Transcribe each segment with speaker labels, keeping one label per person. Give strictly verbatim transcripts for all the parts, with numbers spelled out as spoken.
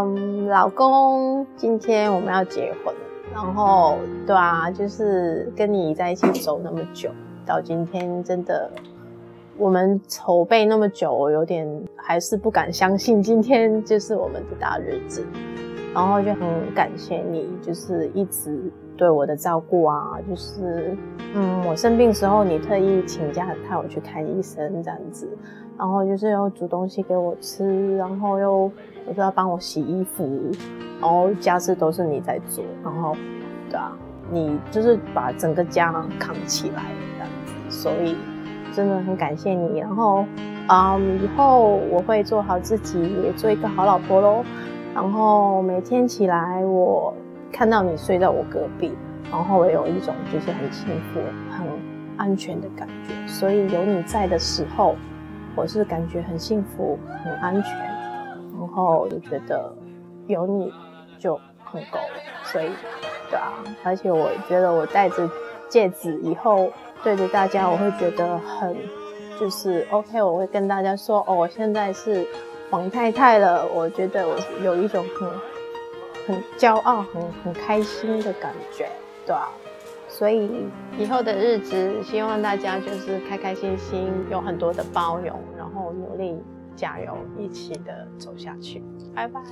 Speaker 1: 嗯，老公，今天我们要结婚，然后对啊，就是跟你在一起走那么久，到今天真的，我们筹备那么久，我有点还是不敢相信今天就是我们的大日子，然后就很感谢你，就是一直对我的照顾啊，就是嗯，我生病的时候你特意请假带我去看医生这样子，然后就是又煮东西给我吃，然后又有时候要帮我洗衣服，然后家事都是你在做，然后对啊，你就是把整个家扛起来这样子，所以真的很感谢你。然后嗯，以后我会做好自己，也做一个好老婆咯。然后每天起来，我看到你睡在我隔壁，然后我有一种就是很幸福、很安全的感觉。所以有你在的时候，我是感觉很幸福、很安全，然后我就觉得有你就很够了。所以，对啊，而且我觉得我戴着戒指以后对着大家，我会觉得很就是 OK， 我会跟大家说哦，我现在是王太太了，我觉得我有一种很很骄傲、很很开心的感觉，对啊。所以以后的日子，希望大家就是开开心心，有很多的包容，然后努力加油，一起的走下去。拜拜。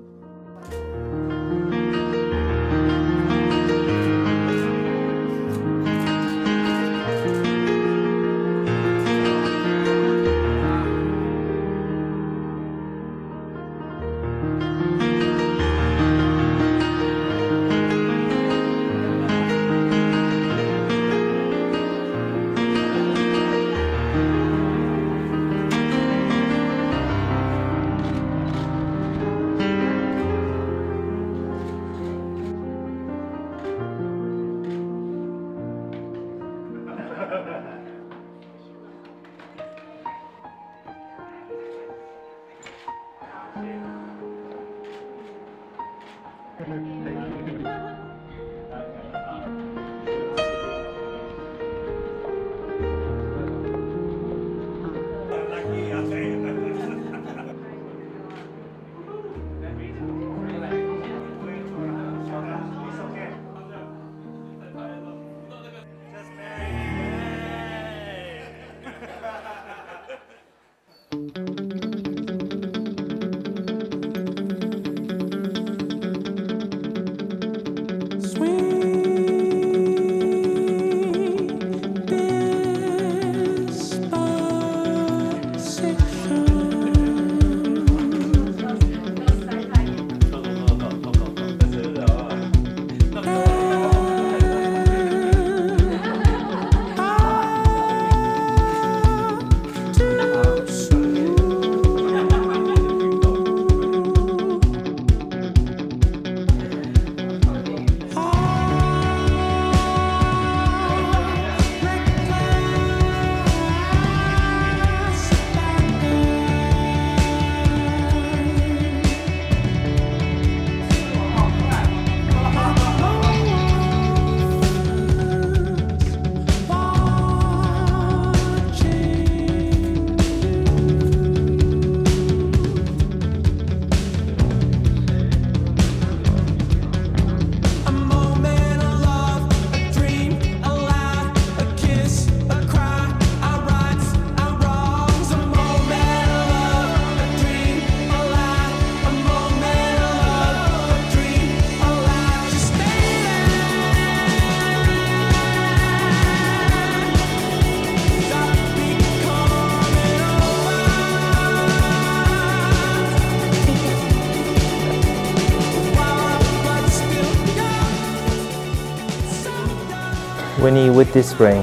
Speaker 2: Winnie, with this ring,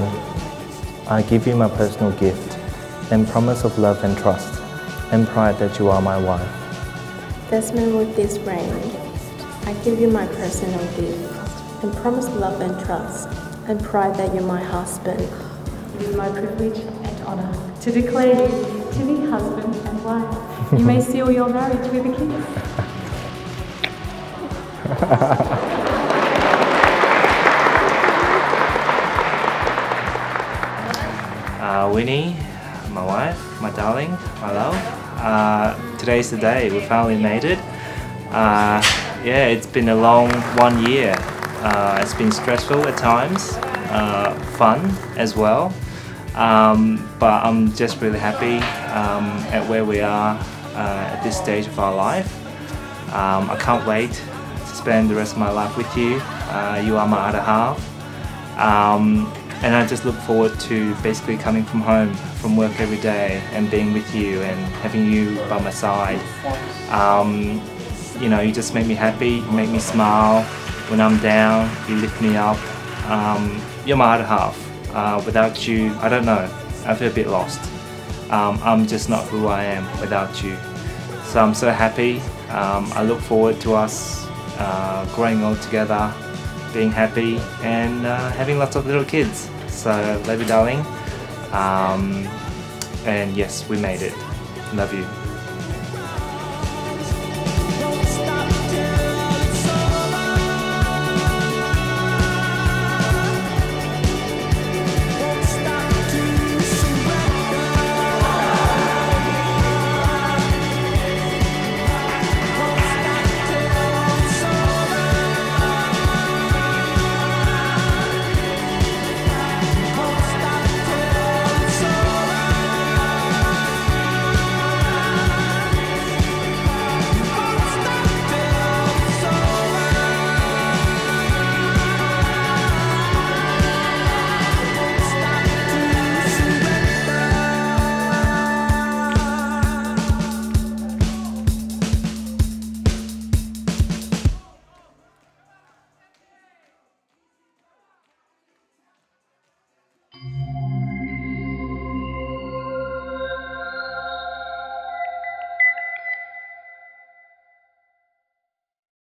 Speaker 2: I give you my personal gift and promise of love and trust and pride that you are my wife.
Speaker 1: Desmond, with this ring, I give you my personal gift and promise love and trust and pride that you're my husband.
Speaker 3: It is my privilege and honor to declare you to be husband and wife. You may seal your marriage with a kiss.
Speaker 2: Uh, Winnie, my wife, my darling, my love. Uh, today's the day. We finally made it. Uh, yeah, it's been a long one year. Uh, it's been stressful at times, uh, fun as well. Um, but I'm just really happy um, at where we are uh, at this stage of our life. Um, I can't wait to spend the rest of my life with you. Uh, you are my other half. Um, and I just look forward to basically coming from home from work every day and being with you and having you by my side. Um, you know, you just make me happy, you make me smile. When I'm down, you lift me up. Um, you're my other half. Uh, without you, I don't know, I feel a bit lost. Um, I'm just not who I am without you. So I'm so happy. Um, I look forward to us uh, growing old together, being happy and uh, having lots of little kids. So love you, darling. Um, and yes, we made it. Love you.